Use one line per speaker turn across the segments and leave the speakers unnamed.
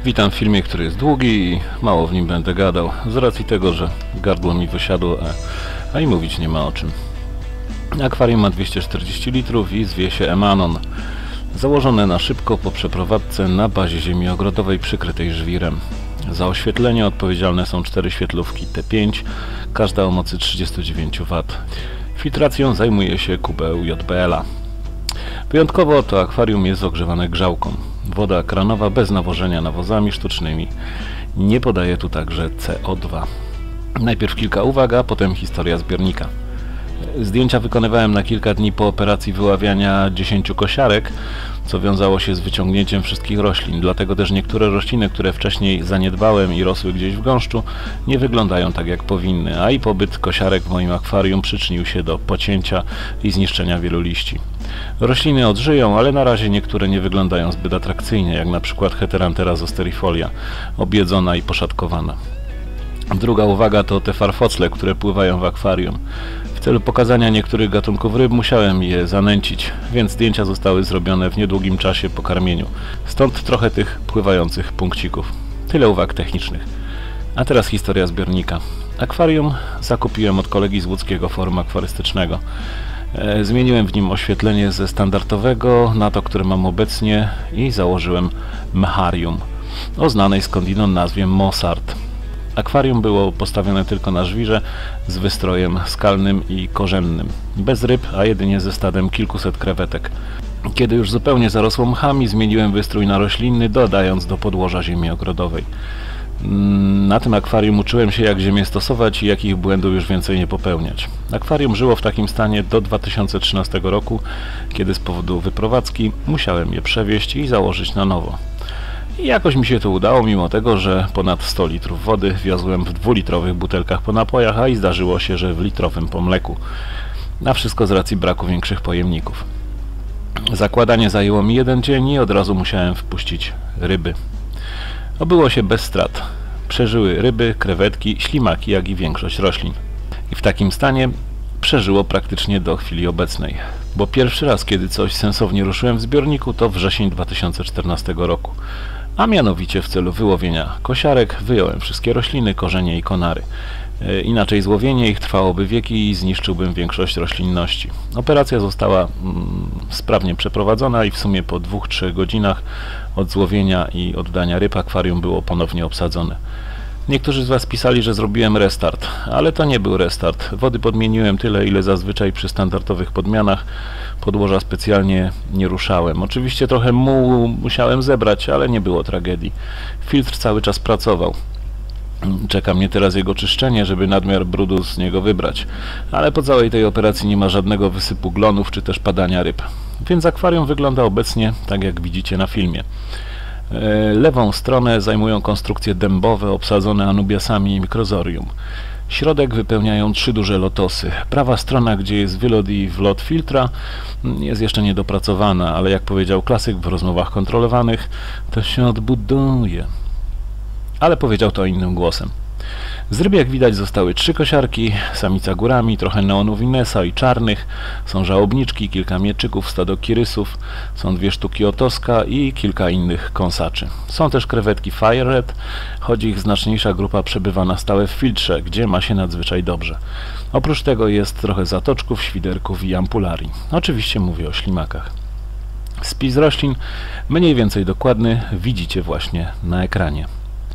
Witam w filmie, który jest długi i mało w nim będę gadał, z racji tego, że gardło mi wysiadło, a i mówić nie ma o czym. Akwarium ma 240 litrów i zwie się Emanon. Założone na szybko po przeprowadzce na bazie ziemi ogrodowej przykrytej żwirem. Za oświetlenie odpowiedzialne są 4 świetlówki T5, każda o mocy 39 W. Filtracją zajmuje się kubeł JBL-a. Wyjątkowo to akwarium jest ogrzewane grzałką. Woda kranowa bez nawożenia nawozami sztucznymi. Nie podaje tu także CO2. Najpierw kilka uwag, a potem historia zbiornika. Zdjęcia wykonywałem na kilka dni po operacji wyławiania 10 kosiarek, co wiązało się z wyciągnięciem wszystkich roślin. Dlatego też niektóre rośliny, które wcześniej zaniedbałem i rosły gdzieś w gąszczu, nie wyglądają tak jak powinny, a i pobyt kosiarek w moim akwarium przyczynił się do pocięcia i zniszczenia wielu liści. Rośliny odżyją, ale na razie niektóre nie wyglądają zbyt atrakcyjnie, jak na przykład Heteranthera zosterifolia, objedzona i poszatkowana. Druga uwaga to te farfocle, które pływają w akwarium. W celu pokazania niektórych gatunków ryb musiałem je zanęcić, więc zdjęcia zostały zrobione w niedługim czasie po karmieniu. Stąd trochę tych pływających punkcików. Tyle uwag technicznych. A teraz historia zbiornika. Akwarium zakupiłem od kolegi z łódzkiego forum akwarystycznego. Zmieniłem w nim oświetlenie ze standardowego na to, które mam obecnie i założyłem Mecharium o znanej skądinąd nazwie Mossart. Akwarium było postawione tylko na żwirze z wystrojem skalnym i korzennym, bez ryb, a jedynie ze stadem kilkuset krewetek. Kiedy już zupełnie zarosło mchami, zmieniłem wystrój na roślinny, dodając do podłoża ziemi ogrodowej. Na tym akwarium uczyłem się, jak ziemię stosować i jakich błędów już więcej nie popełniać. Akwarium żyło w takim stanie do 2013 roku, kiedy z powodu wyprowadzki musiałem je przewieźć i założyć na nowo. I jakoś mi się to udało, mimo tego, że ponad 100 litrów wody wiozłem w 2-litrowych butelkach po napojach, a i zdarzyło się, że w litrowym po mleku. A wszystko z racji braku większych pojemników. Zakładanie zajęło mi 1 dzień i od razu musiałem wpuścić ryby. Obyło się bez strat. Przeżyły ryby, krewetki, ślimaki, jak i większość roślin. I w takim stanie przeżyło praktycznie do chwili obecnej. Bo pierwszy raz, kiedy coś sensownie ruszyłem w zbiorniku, to wrzesień 2014 roku. A mianowicie w celu wyłowienia kosiarek wyjąłem wszystkie rośliny, korzenie i konary. Inaczej złowienie ich trwałoby wieki i zniszczyłbym większość roślinności. Operacja została sprawnie przeprowadzona i w sumie po 2-3 godzinach od złowienia i oddania ryb akwarium było ponownie obsadzone. Niektórzy z Was pisali, że zrobiłem restart, ale to nie był restart. Wody podmieniłem tyle, ile zazwyczaj przy standardowych podmianach. Podłoża specjalnie nie ruszałem. Oczywiście trochę mułu musiałem zebrać, ale nie było tragedii. Filtr cały czas pracował. Czeka mnie teraz jego czyszczenie, żeby nadmiar brudu z niego wybrać. Ale po całej tej operacji nie ma żadnego wysypu glonów, czy też padania ryb. Więc akwarium wygląda obecnie tak, jak widzicie na filmie. Lewą stronę zajmują konstrukcje dębowe obsadzone anubiasami i mikrozorium. Środek wypełniają 3 duże lotosy. Prawa strona, gdzie jest wylot i wlot filtra, jest jeszcze niedopracowana, ale jak powiedział klasyk w rozmowach kontrolowanych, to się odbuduje. Ale powiedział to innym głosem. Z ryb, jak widać, zostały 3 kosiarki, samica górami, trochę neonów Inesa i czarnych, są żałobniczki, kilka mieczyków, stado kirysów, są 2 sztuki otoska i kilka innych kąsaczy. Są też krewetki Fire Red, choć ich znaczniejsza grupa przebywa na stałe w filtrze, gdzie ma się nadzwyczaj dobrze. Oprócz tego jest trochę zatoczków, świderków i ampularii. Oczywiście mówię o ślimakach. Spis roślin, mniej więcej dokładny, widzicie właśnie na ekranie.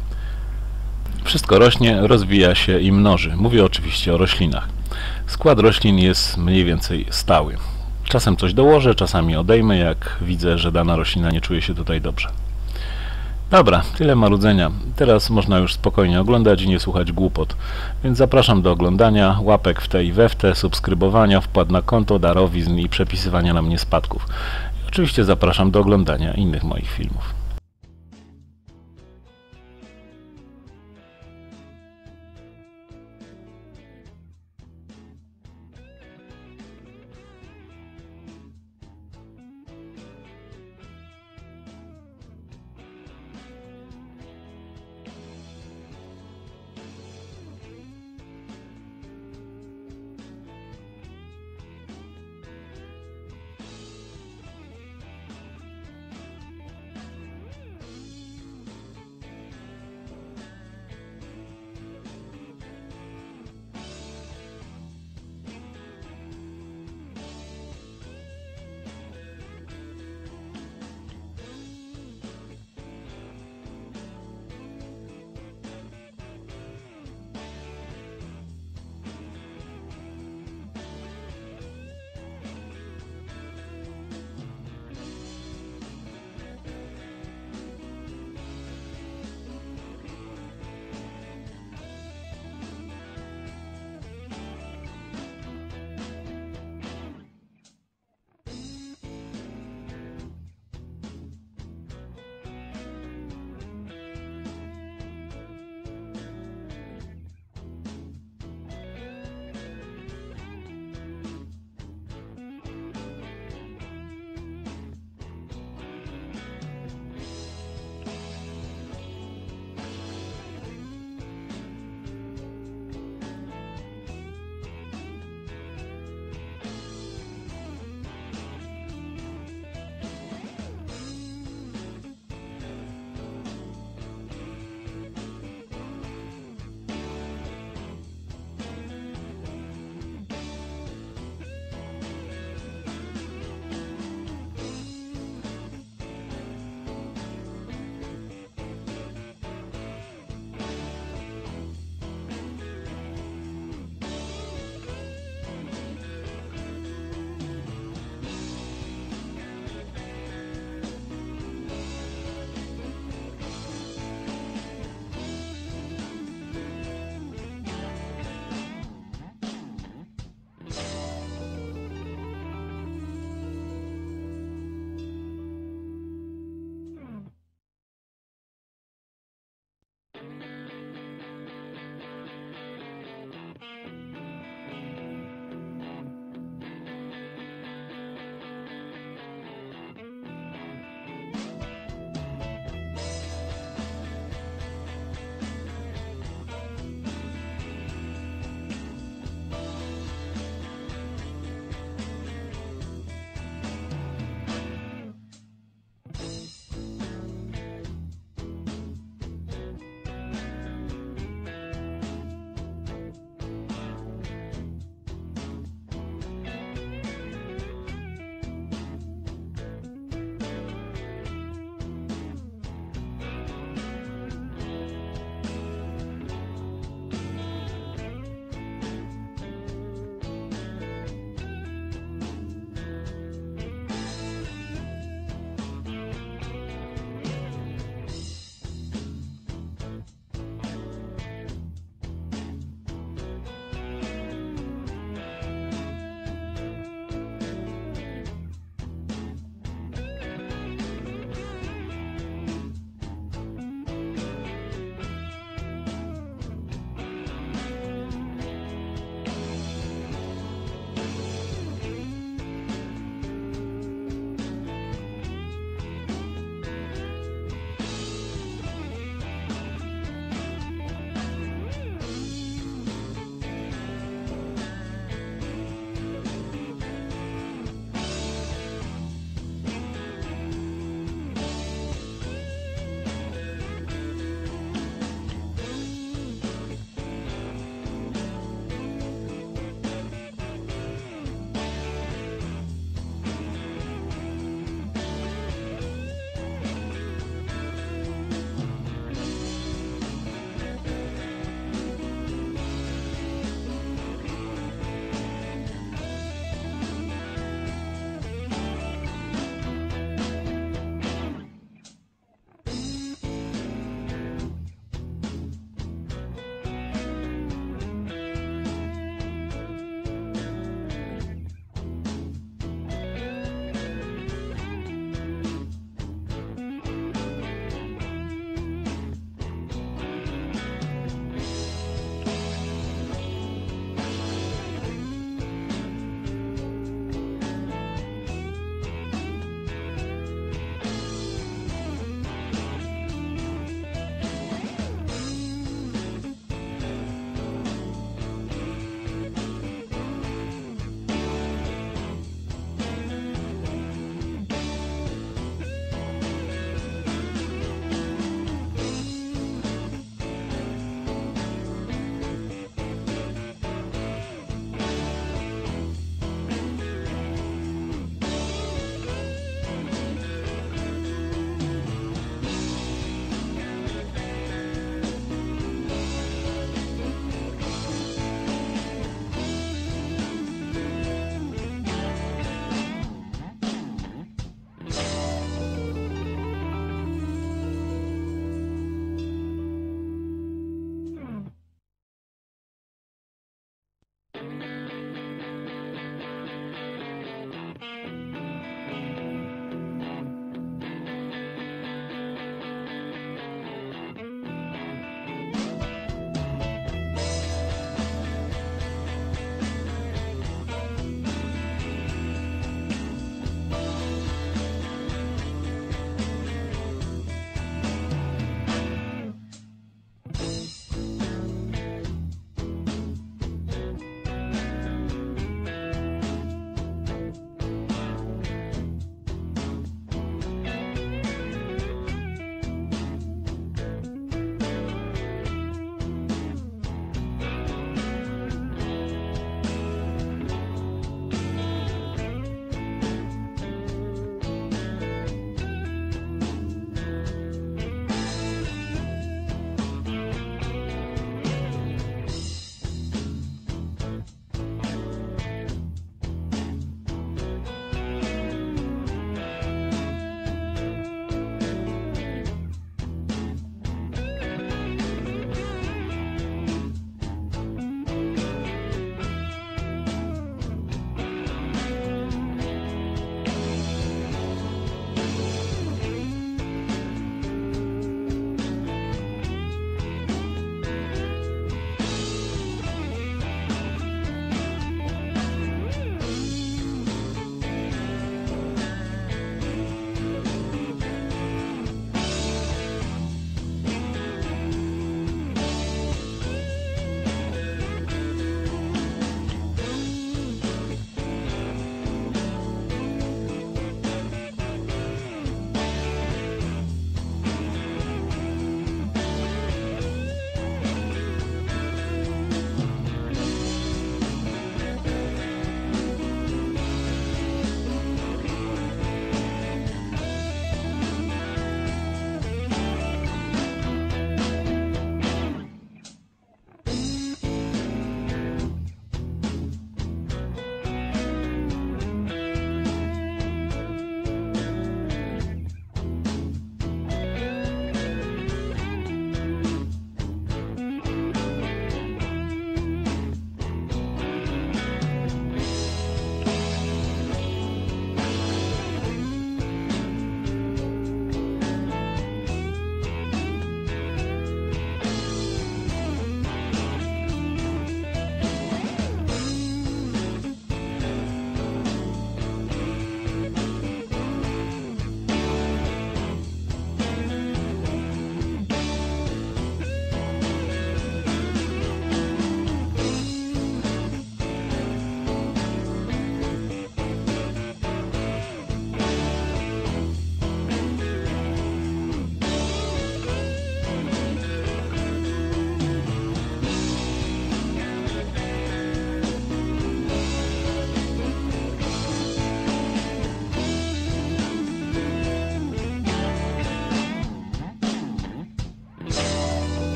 Wszystko rośnie, rozwija się i mnoży. Mówię oczywiście o roślinach. Skład roślin jest mniej więcej stały. Czasem coś dołożę, czasami odejmę, jak widzę, że dana roślina nie czuje się tutaj dobrze. Dobra, tyle marudzenia. Teraz można już spokojnie oglądać i nie słuchać głupot. Więc zapraszam do oglądania, łapek w te i we w te, subskrybowania, wpłat na konto, darowizn i przepisywania na mnie spadków. I oczywiście zapraszam do oglądania innych moich filmów.